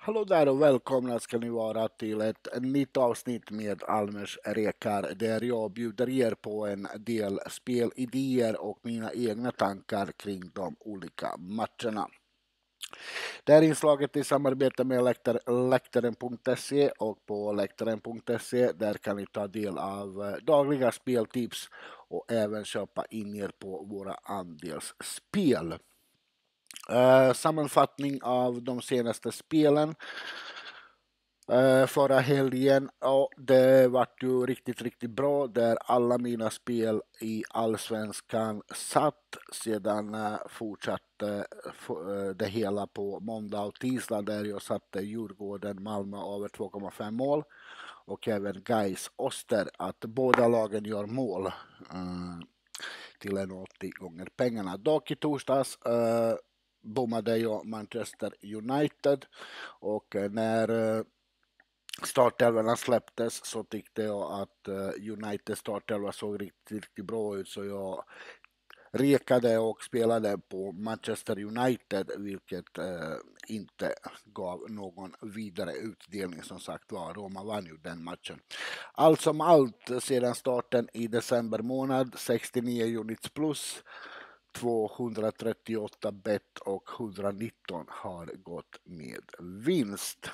Hallå där och välkomna ska ni vara till ett nytt avsnitt med Almers Rekar där jag bjuder er på en del spelidéer och mina egna tankar kring de olika matcherna. Det här inslaget i samarbete med läktaren.se och på läktaren.se där kan ni ta del av dagliga speltips och även köpa in er på våra andelsspel. Sammanfattning av de senaste spelen förra helgen. Ja, det vart ju riktigt bra där alla mina spel i Allsvenskan satt. Sedan fortsatte det hela på måndag och tisdag där jag satte Djurgården Malmö över 2,5 mål och även Gais Oster att båda lagen gör mål till 1,80 gånger pengarna. Dock i torsdags bommade jag Manchester United och när startelvorna släpptes så tyckte jag att United startelva såg riktigt bra ut så jag rekade och spelade på Manchester United vilket inte gav någon vidare utdelning. Som sagt var, Roma vann ju den matchen. Allt som allt sedan starten i december månad 69 units plus 238 bet och 119 har gått med vinst.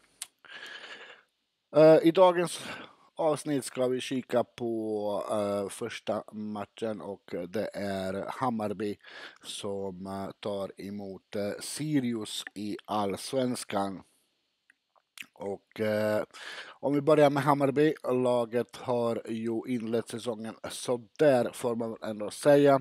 I dagens avsnitt ska vi kika på första matchen och det är Hammarby som tar emot Sirius i Allsvenskan. Och om vi börjar med Hammarby, laget har ju inlett säsongen så där får man ändå säga.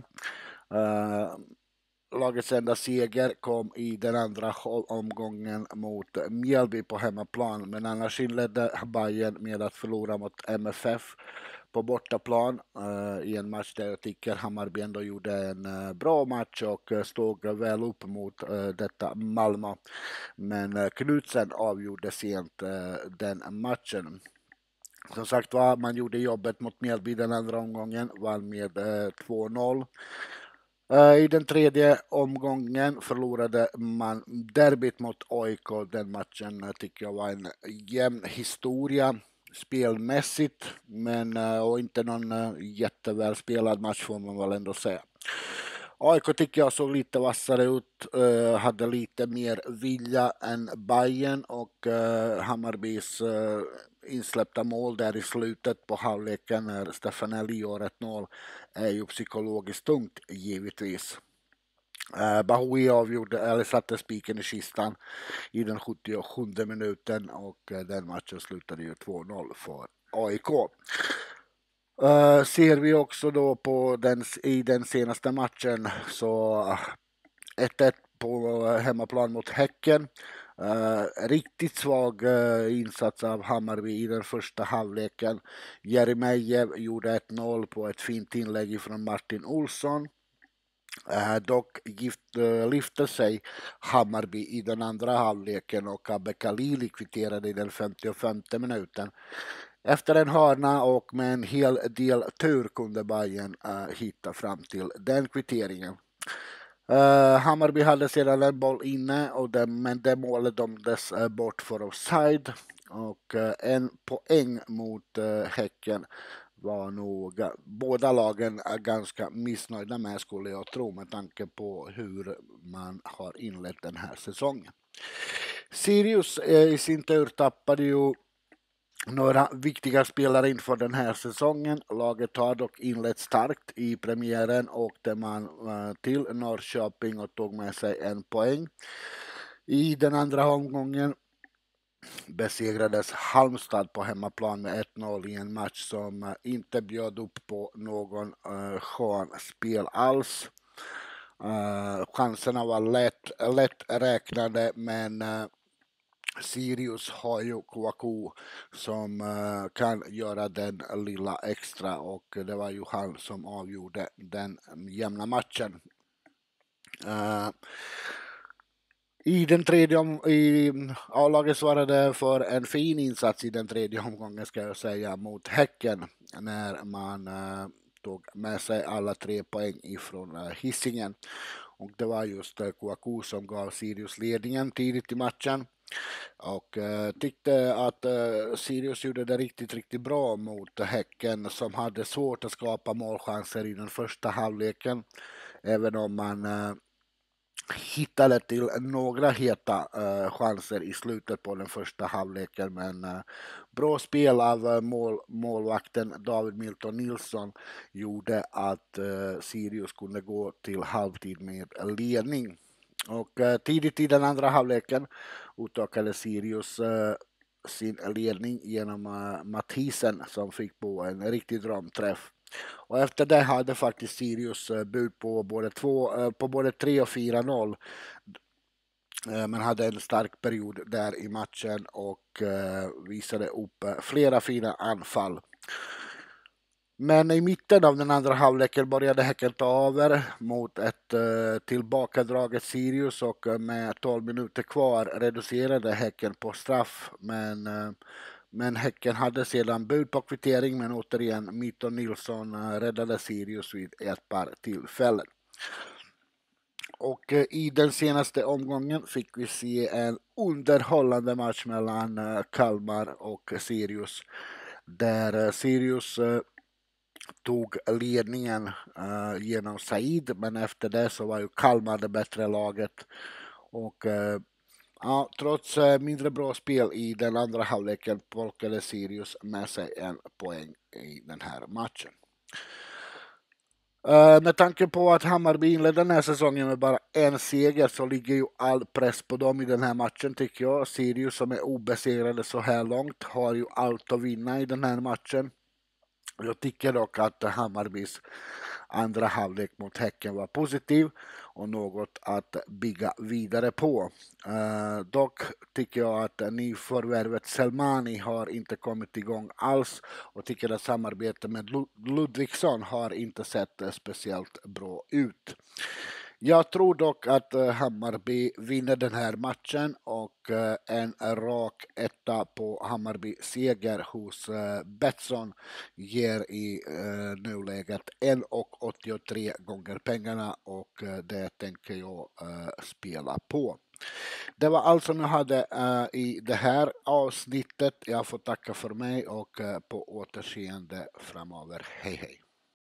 Lagets enda seger kom i den andra omgången mot Mjällby på hemmaplan. Men annars inledde Bayern med att förlora mot MFF på bortaplan i en match där jag tycker Hammarby ändå gjorde en bra match och stod väl upp mot detta Malmö. Men Knutsen avgjorde sent den matchen. Som sagt var, man gjorde jobbet mot Mjällby den andra omgången, vann med 2-0. I den tredje omgången förlorade man derbyt mot AIK. Den matchen tycker jag var en jämn historia spelmässigt, men och inte någon jätteväl spelad match får man väl ändå säga. AIK tycker jag såg lite vassare ut, hade lite mer vilja än Bayern och Hammarbys insläppta mål där i slutet på halvleken när Stefanelli gör 1-0 är ju psykologiskt tungt givetvis. Bahoui avgjorde, eller satte spiken i kistan i den 77:e minuten och den matchen slutade ju 2-0 för AIK. Ser vi också då på i den senaste matchen så 1-1 på hemmaplan mot Häcken. Riktigt svag insats av Hammarby i den första halvleken. Jeremejeff gjorde 1-0 på ett fint inlägg från Martin Olsson. Dock lyfte sig Hammarby i den andra halvleken och Abbe Khalili kvitterade i den 55:e minuten. Efter en hörna och med en hel del tur kunde Bayern hitta fram till den kvitteringen. Hammarby hade sedan en boll inne men det målet dömdes bort för offside och en poäng mot Häcken var nog båda lagen ganska missnöjda med skulle jag tro med tanke på hur man har inlett den här säsongen. Sirius i sin tur tappade ju några viktiga spelare inför den här säsongen. Laget har dock inlett starkt i premiären och åkte man till Norrköping och tog med sig en poäng. I den andra omgången besegrades Halmstad på hemmaplan med 1-0 i en match som inte bjöd upp på någon skön spel alls. Chanserna var lätt räknade men Sirius har ju Kouakou som kan göra den lilla extra och det var ju han som avgjorde den jämna matchen. I den tredje A-laget svarade för en fin insats i den tredje omgången ska jag säga mot Häcken när man tog med sig alla 3 poäng ifrån Hisingen. Och det var just Kouakou som gav Sirius ledningen tidigt i matchen. Och tyckte att Sirius gjorde det riktigt bra mot Häcken som hade svårt att skapa målchanser i den första halvleken. Även om man hittade till några heta chanser i slutet på den första halvleken. Men bra spel av målvakten David Milton Nilsson gjorde att Sirius kunde gå till halvtid med ledning. Och tidigt i den andra halvleken utökade Sirius sin ledning genom Mathisen som fick på en riktig drömträff. Och efter det hade faktiskt Sirius bud på både 3 och 4-0. Men hade en stark period där i matchen och visade upp flera fina anfall. Men i mitten av den andra halvleken började Häcken ta över mot ett tillbakadraget Sirius och med 12 minuter kvar reducerade Häcken på straff. Men Häcken hade sedan bud på kvittering, men återigen Milton Nilsson räddade Sirius vid ett par tillfällen. Och i den senaste omgången fick vi se en underhållande match mellan Kalmar och Sirius. Där Sirius tog ledningen genom Said, men efter det så var ju Kalmar det bättre laget. Och ja, trots mindre bra spel i den andra halvleken plockade Sirius med sig en poäng i den här matchen. Med tanke på att Hammarby inledde den här säsongen med bara en seger så ligger ju all press på dem i den här matchen tycker jag. Sirius som är obesegrade så här långt har ju allt att vinna i den här matchen. Jag tycker dock att Hammarbys andra halvlek mot Häcken var positiv och något att bygga vidare på. Dock tycker jag att nyförvärvet Selmani har inte kommit igång alls och tycker att samarbetet med Ludvigsson har inte sett speciellt bra ut. Jag tror dock att Hammarby vinner den här matchen och en rak etta på Hammarby seger hos Betsson ger i nuläget 1,83 gånger pengarna och det tänker jag spela på. Det var allt som jag hade i det här avsnittet. Jag får tacka för mig och på återseende framöver. Hej hej!